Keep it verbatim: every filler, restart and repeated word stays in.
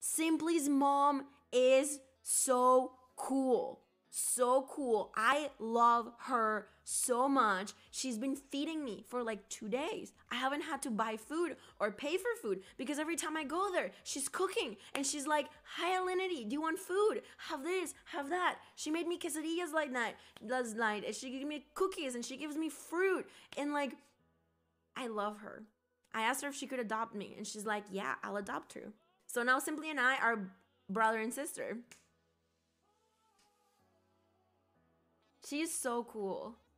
Simply's mom is so cool. So cool. I love her so much. She's been feeding me for like two days. I haven't had to buy food or pay for food because every time I go there, she's cooking and she's like, "Hi Alinity, do you want food? Have this, have that." She made me quesadillas like night last night. And she gave me cookies and she gives me fruit. And like, I love her. I asked her if she could adopt me and she's like, "Yeah, I'll adopt her." So now Simply and I are brother and sister. She is so cool.